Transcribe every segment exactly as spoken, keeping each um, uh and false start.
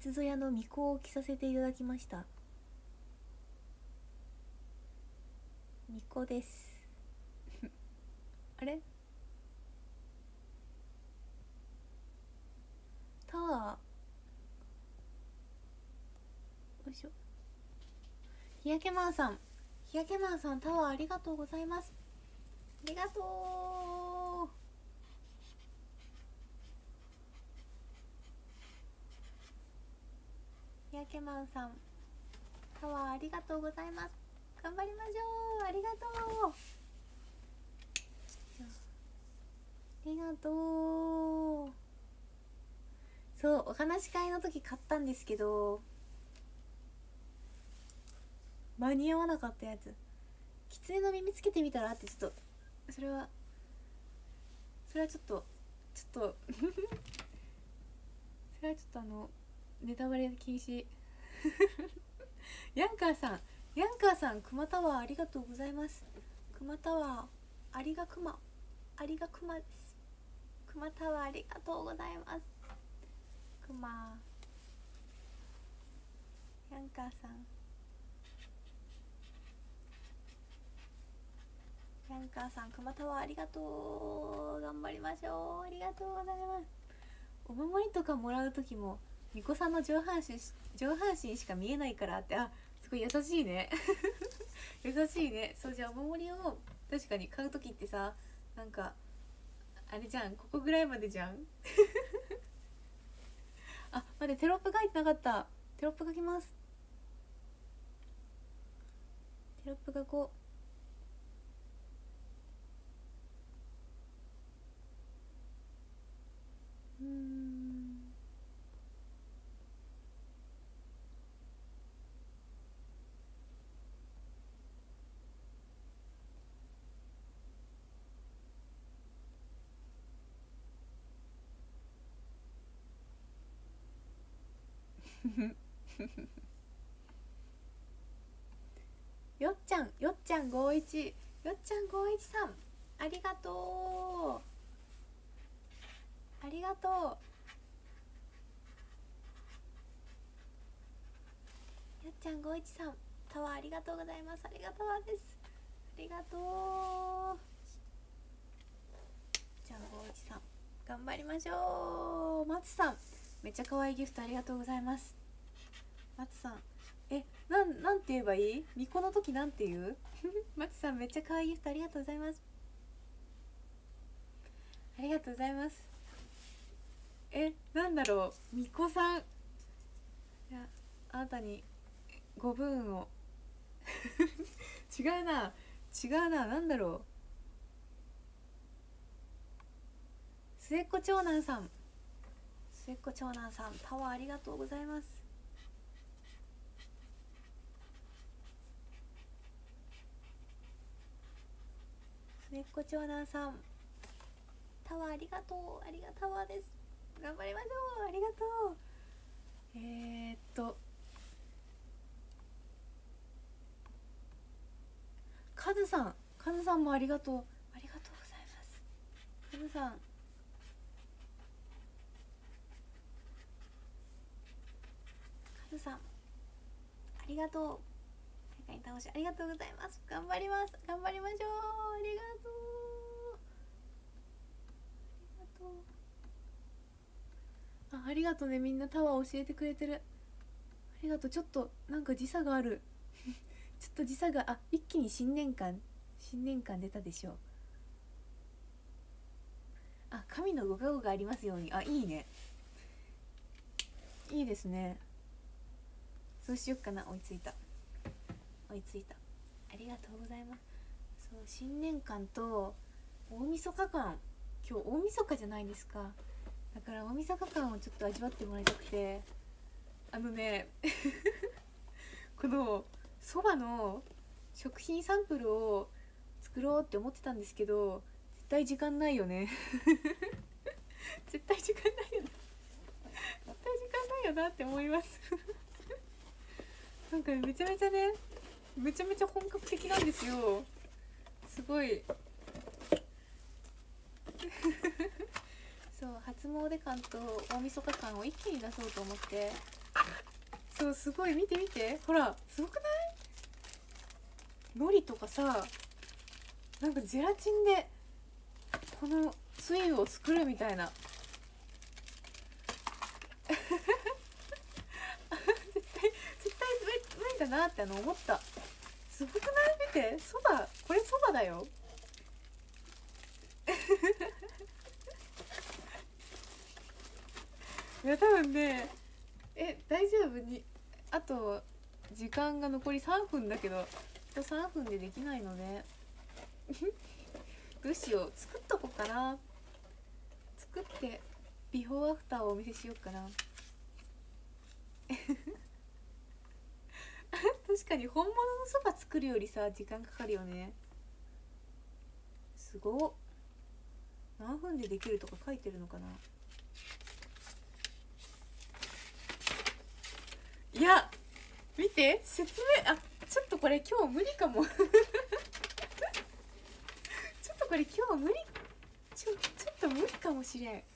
つぞやの巫女を着させていただきました。巫女ですあれタワー、よいしょ。日焼けマンさん、日焼けマンさん、タワーありがとうございます。ありがとう。日焼けマンさん、タワーありがとうございます。頑張りましょう。ありがとう。ありがとう。そう、お話し会の時買ったんですけど間に合わなかったやつ。狐の耳つけてみたらって、ちょっとそれはそれはちょっとちょっとそれはちょっとあのネタバレ禁止ヤンカーさん、ヤンカーさん、クマタワーありがとうございます。クマタワー、ありがクマ、ありがクマです。クマタワーありがとうございます。クマ、ヤンカーさん、ヤンカーさん、クマタワーありがとう。頑張りましょう。ありがとうございます。お守りとかもらう時も巫女さんの上半身上半身しか見えないからって、あ、すごい優しいね優しいね。そう、じゃあお守りを確かに買う時ってさ、なんかあれじゃん、ここぐらいまでじゃんあ、待って、テロップ書いてなかった。テロップ書きます。テロップ書こう。うーんよっちゃん、よっちゃんごいち、よっちゃんごいちさん、ありがとう。ありがとう。よっちゃんごいちさん、タワーありがとうございます。ありがとうです。ありがとう。よっちゃんごいちさん、頑張りましょう。松さん、めっちゃ可愛いギフトありがとうございます。松さん、え、なん、なんて言えばいい？巫女の時なんて言う松さん、めっちゃ可愛いギフトありがとうございます。ありがとうございます。え、なんだろう、巫女さん、いや、あなたにごぶんを違うな、違うな、なんだろう。末っ子長男さん、末っ子長男さん、タワーありがとうございます。末っ子長男さん、タワーありがとう。ありがタワーです。頑張りましょう。ありがとう。えー、っとカズさん、カズさんもありがとう。ありがとうございます。カズさん、カズさん、ありがとう。世界倒しありがとうございます。頑張ります。頑張りましょう。ありがとう。ありがとう。あ、ありがとうね。みんなタワー教えてくれてる。ありがとう。ちょっとなんか時差があるちょっと時差が、あ、一気に新年感新年感出たでしょう。あ、神のご加護がありますように。あ、いいね、いいですね。そうしよっかな。追いついた追いついた。ありがとうございます。そう、新年感と大晦日感、今日大晦日じゃないですか。だから大晦日感をちょっと味わってもらいたくて、あのねこのそばの食品サンプルを作ろうって思ってたんですけど、絶対時間ないよね絶対時間ないよな絶対時間ないよなって思いますなんかめちゃめちゃね、めちゃめちゃ本格的なんですよ。すごいそう、初詣感と大晦日感を一気に出そうと思って、 そうすごい、見て見て、ほらすごくない？海苔とかさ、なんかゼラチンでこのつゆを作るみたいな絶対絶対無理だなってあの思った。すごくない？見て、そば、これそばだよいや多分ね、え大丈夫に、あと時間が残りさんぷんだけど、あとさんぷんでできないのでどうしよう、作っとこうかな。作ってビフォーアフターをお見せしようかな確かに本物のそば作るよりさ時間かかるよね。すごっ、何分でできるとか書いてるのかな。いや見て説明、あちょっとこれ今日無理かもちょっとこれ今日無理、ちょちょっと無理かもしれん。や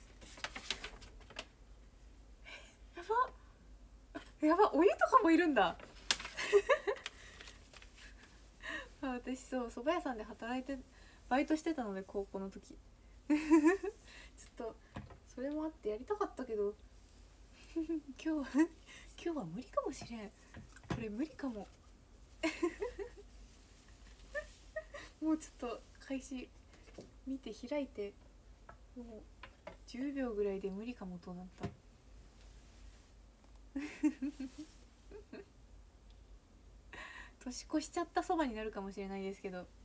ばやば、お湯とかもいるんだあ、私そう蕎麦屋さんで働いてバイトしてたので高校の時ちょっとそれもあってやりたかったけど今日今日は無理かもしれん。これ無理かももうちょっと開始見て開いて、もうじゅうびょうぐらいで無理かもとなった年越しちゃったそばになるかもしれないですけど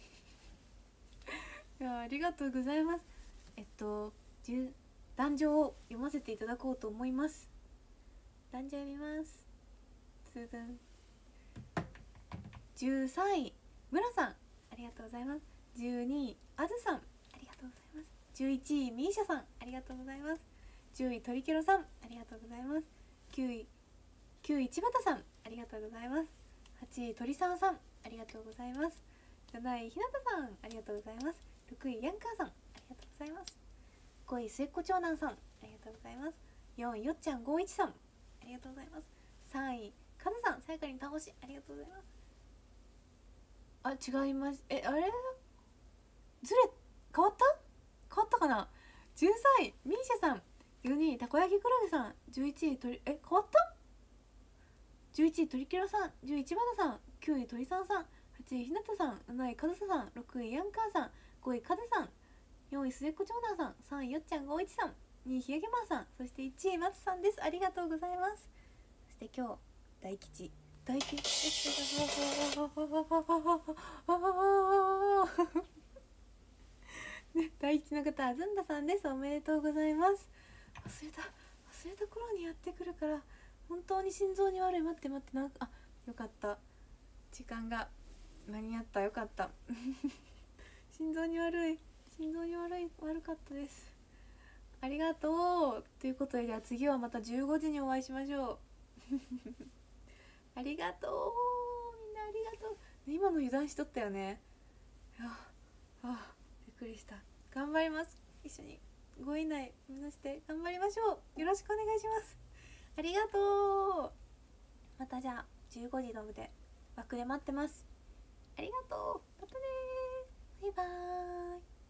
いやありがとうございます。えっと壇上を読ませていただこうと思います。壇上読みます。つどん。じゅうさんい村さん、ありがとうございます。じゅうにいあずさん、ありがとうございます。じゅういちいみーしゃさん、ありがとうございます。じゅういトリケロさん、ありがとうございます。きゅういきゅういちばたさん、ありがとうございます。はちいとりさんさん、ありがとうございます。なないひなたさん、ありがとうございます。ろくいヤンカーさん、ありがとうございます。ごい末っ子長男さん、ありがとうございます。よんいよっちゃんごいちさん、ありがとうございます。さんいカズさん、さやかに倒し、ありがとうございます。あ、違います。え、あれずれ変わった変わったかな。じゅうさんいミーシャさん、じゅうにいたこ焼きクラゲさん、じゅういちいとりえ変わった。じゅういちいトリケロさん、じゅういちばたさん、きゅういとりさんさん、はちいひなたさん、なないかずささん、ろくいヤンカーさん、ごいかずさん、よんい末っ子長男さん、さんいよっちゃんごいちさん、にいひやげまーさん、そしていちい松さんです。ありがとうございます。そして今日大吉大吉ね、大吉の方はずんださんです。おめでとうございます。忘れた忘れた頃にやってくるから本当に心臓に悪い。待って待って、なんかあよかった、時間が間に合った、よかった心臓に悪い心臓に悪い悪かったです。ありがとうということで、じゃあ次はまたじゅうごじにお会いしましょうありがとう、みんなありがとう。今の油断しとったよね。ああびっくりした。頑張ります。一緒にごい以内目指して頑張りましょう。よろしくお願いします。ありがとう。またじゃあじゅうごじの部で枠で待ってます。ありがとう。またね、バイバーイ。